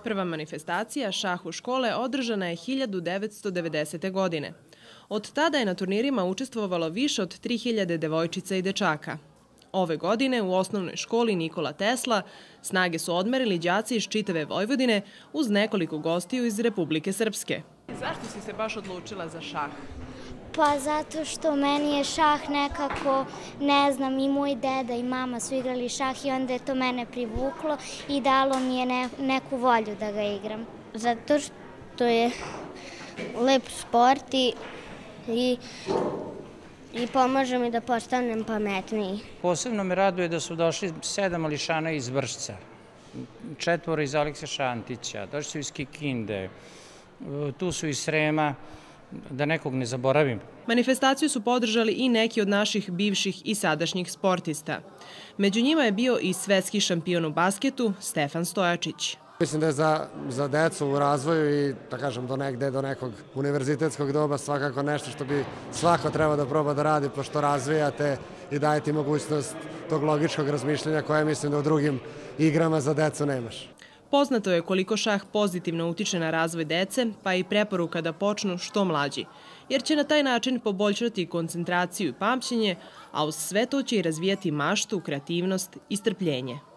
Prva manifestacija šah u škole održana je 1990. godine. Od tada je na turnirima učestvovalo više od 3000 devojčica i dečaka. Ove godine u osnovnoj školi Nikola Tesla snage su odmerili đaci iz čitave Vojvodine uz nekoliko gostiju iz Republike Srpske. Zašto si se baš odlučila za šah? Pa zato što meni je šah nekako, ne znam, i moj deda i mama su igrali šah i onda je to mene privuklo i dalo mi je neku volju da ga igram. Zato što je lep sport i pomaže mi da postanem pametniji. Posebno me raduje da su došli 7 mališana iz Vršca, 4 iz Alekse Šantića, došli su iz Kikinde, tu su iz Srema, da nekog ne zaboravim. Manifestaciju su podržali i neki od naših bivših i sadašnjih sportista. Među njima je bio i svetski šampion u basketu Stefan Stojačić. Mislim da je za decu u razvoju i, da kažem, do nekog univerzitetskog doba svakako nešto što bi svako trebao da proba da radi, pošto razvijate i dajete mogućnost tog logičkog razmišljanja koje mislim da u drugim igrama za decu nemaš. Poznato je koliko šah pozitivno utiče na razvoj dece, pa i preporuka da počnu što mlađi, jer će na taj način poboljšati koncentraciju i pamćenje, a uz sve to će i razvijati maštu, kreativnost i strpljenje.